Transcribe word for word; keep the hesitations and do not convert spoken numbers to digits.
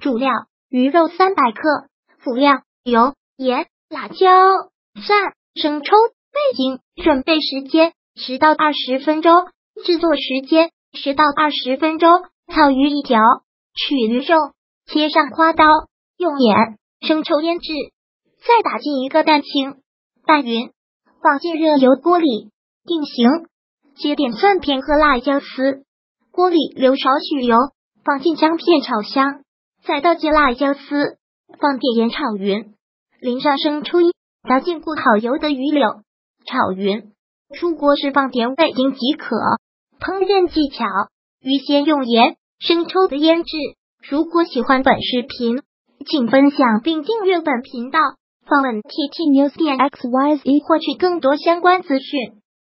主料鱼肉三百克，辅料油、盐、辣椒、蒜、生抽、味精。准备时间十到二十分钟，制作时间十到二十分钟。草鱼一条，取鱼肉，切上花刀，用盐、生抽腌制，再打进一个蛋清，拌匀，放进热油锅里定型。切点蒜片和辣椒丝，锅里留少许油，放进姜片炒香，再倒进辣椒丝，放点盐炒匀，淋上生抽，倒进过好油的鱼柳，炒匀。出锅时放点味精即可。烹饪技巧：鱼先用盐、生抽的腌制。如果喜欢本视频，请分享并订阅本频道，访问 T T News 点 X Y Z 获取更多相关资讯。